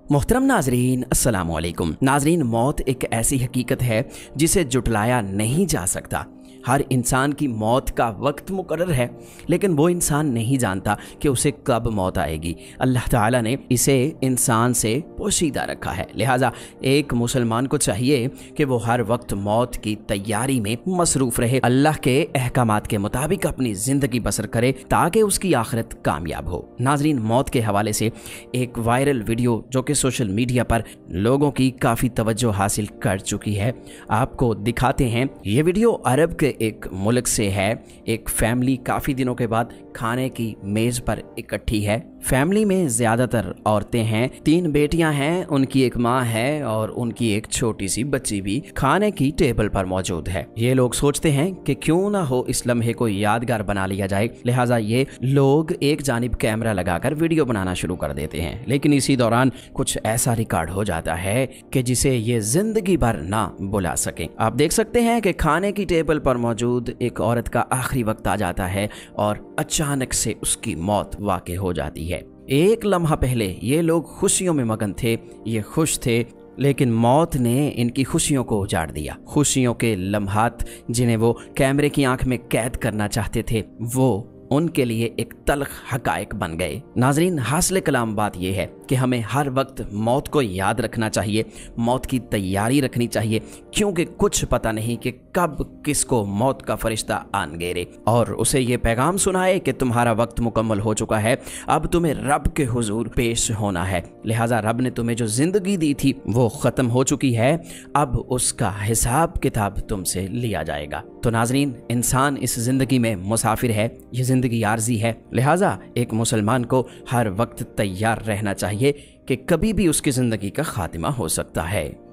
मोहतरम नाजरीन, अस्सलाम वालेकुम। नाजरीन, मौत एक ऐसी हकीकत है जिसे जुटलाया नहीं जा सकता। हर इंसान की मौत का वक्त मुकर्रर है, लेकिन वो इंसान नहीं जानता कि उसे कब मौत आएगी। अल्लाह ताला ने इसे इंसान से पोशीदा रखा है, लिहाजा एक मुसलमान को चाहिए कि वो हर वक्त मौत की तैयारी में मसरूफ़ रहे, अल्लाह के अहकामात के मुताबिक अपनी ज़िंदगी बसर करे ताकि उसकी आखिरत कामयाब हो। नाजरीन, मौत के हवाले से एक वायरल वीडियो जो कि सोशल मीडिया पर लोगों की काफ़ी तवज्जो हासिल कर चुकी है, आपको दिखाते हैं। ये वीडियो अरब के एक मुल्क से है। एक फैमिली काफ़ी दिनों के बाद खाने की मेज़ पर इकट्ठी है। फैमिली में ज़्यादातर औरतें हैं, 3 बेटियां हैं, उनकी एक माँ है और उनकी एक छोटी सी बच्ची भी खाने की टेबल पर मौजूद है। ये लोग सोचते हैं कि क्यों ना हो इस लम्हे को यादगार बना लिया जाए, लिहाजा ये लोग एक जानिब कैमरा लगाकर वीडियो बनाना शुरू कर देते हैं। लेकिन इसी दौरान कुछ ऐसा रिकॉर्ड हो जाता है कि जिसे ये जिंदगी भर ना भुला सकें। आप देख सकते हैं कि खाने की टेबल पर मौजूद एक औरत का आखिरी वक्त आ जाता है और अचानक से उसकी मौत वाक़ई हो जाती है। एक लम्हा पहले ये लोग खुशियों में मगन थे, ये खुश थे, लेकिन मौत ने इनकी खुशियों को उजाड़ दिया। खुशियों के लम्हात जिन्हें वो कैमरे की आंख में कैद करना चाहते थे, वो उनके लिए एक तल्ख हकायक बन गए। नाजरीन, हासिल कलाम बात यह है कि हमें हर वक्त मौत को याद रखना चाहिए, मौत की तैयारी रखनी चाहिए, क्योंकि कुछ पता नहीं कि कब किसको मौत का फरिश्ता आन गेरे और उसे ये पैगाम सुनाए कि तुम्हारा वक्त मुकम्मल हो चुका है, अब तुम्हें रब के हुजूर पेश होना है। लिहाजा रब ने तुम्हें जो जिंदगी दी थी वो ख़त्म हो चुकी है, अब उसका हिसाब किताब तुमसे लिया जाएगा। तो नाजरीन, इंसान इस ज़िंदगी में मुसाफिर है, ये ज़िंदगी आर्जी है, लिहाजा एक मुसलमान को हर वक्त तैयार रहना चाहिए कि कभी भी उसकी ज़िंदगी का खात्मा हो सकता है।